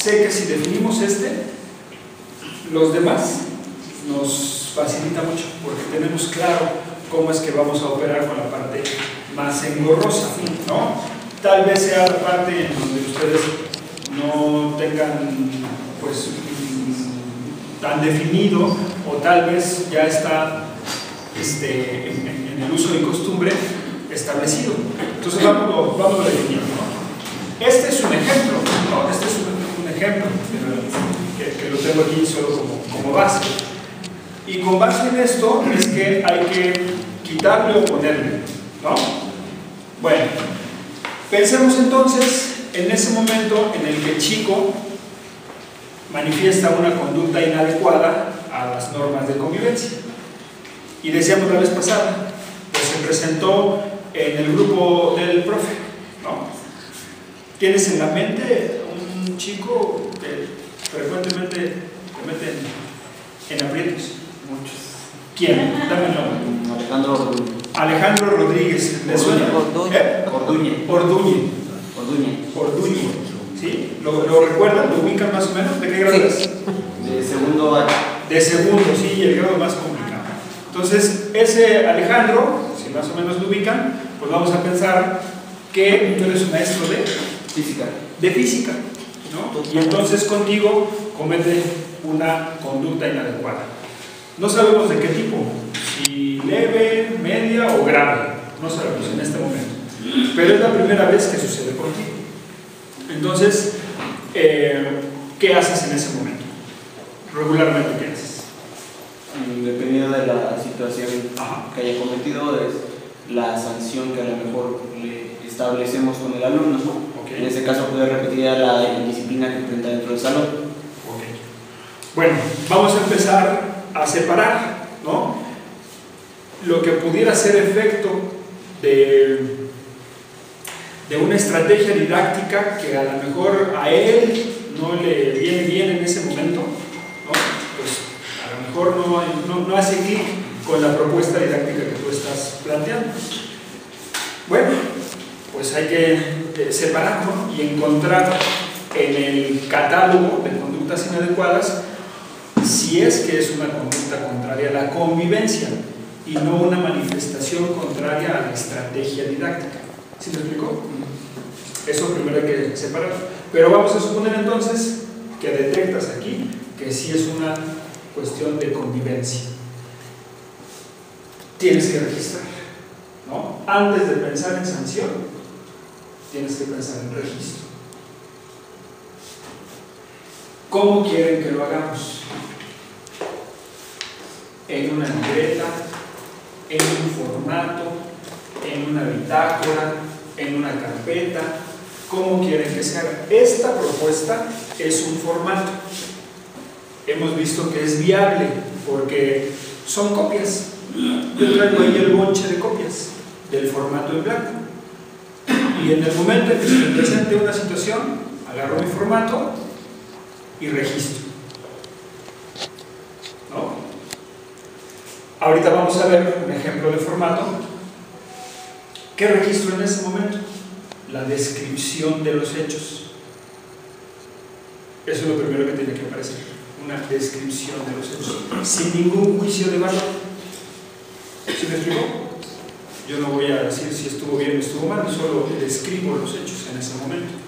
sé que si definimos los demás nos facilita mucho, porque tenemos claro cómo es que vamos a operar con la parte más engorrosa, ¿no? Tal vez sea la parte en donde ustedes no tengan, pues, tan definido, o tal vez ya está en el uso y costumbre establecido. Entonces vamos definiendo, ¿no? Este es un ejemplo, ¿no? Este es un ejemplo que lo tengo aquí solo como base. Y con base en esto es que hay que quitarle o ponerle, ¿no? Bueno, pensemos entonces en ese momento en el que el chico manifiesta una conducta inadecuada a las normas de convivencia. Y decíamos la vez pasada, pues se presentó en el grupo del profe, ¿no? ¿Tienes en la mente un chico que frecuentemente te mete en aprietos? Muchos. ¿Quién? Dame el nombre. Alejandro Rodríguez. ¿Le suena? Orduñe. ¿Sí? ¿Lo recuerdan? ¿Lo ubican más o menos? ¿De qué grado es? De segundo año. De segundo, sí, el grado más complicado. Entonces, ese Alejandro, si más o menos lo ubican, pues vamos a pensar que tú eres un maestro de física. De física, ¿no? Y entonces contigo comete una conducta inadecuada. No sabemos de qué tipo, si leve, media o grave, no sabemos en este momento. Pero es la primera vez que sucede contigo. Entonces, ¿qué haces en ese momento? Regularmente, ¿qué haces? Dependiendo de la situación que haya cometido, es la sanción que a lo mejor le establecemos con el alumno, ¿no? Okay. En ese caso, puede repetir la disciplina que enfrenta dentro del salón. Okay. Bueno, vamos a empezar a separar, ¿no? Lo que pudiera ser efecto de una estrategia didáctica que a lo mejor a él no le viene bien en ese momento, ¿no? Pues a lo mejor no hace clic con la propuesta didáctica que tú estás planteando. Bueno, pues hay que separar, ¿no? Y encontrar en el catálogo de conductas inadecuadas si es que es una conducta contraria a la convivencia y no una manifestación contraria a la estrategia didáctica. ¿Sí me explico? Eso primero hay que separar. Pero vamos a suponer entonces que detectas aquí que sí es una cuestión de convivencia. Tienes que registrar, ¿no? Antes de pensar en sanción, tienes que pensar en registro. ¿Cómo quieren que lo hagamos? En una libreta, en un formato, en una bitácora, en una carpeta. ¿Cómo quieren que se haga? Esta propuesta es un formato. Hemos visto que es viable porque son copias. Yo traigo ahí el bonche de copias del formato en blanco. Y en el momento en que se me presente una situación, agarro mi formato y registro, ¿no? Ahorita vamos a ver un ejemplo de formato. ¿Qué registro en ese momento? La descripción de los hechos. Eso es lo primero que tiene que aparecer, una descripción de los hechos, sin ningún juicio de valor. ¿Sí me explico? Yo no voy a decir si estuvo bien o estuvo mal, solo describo los hechos en ese momento.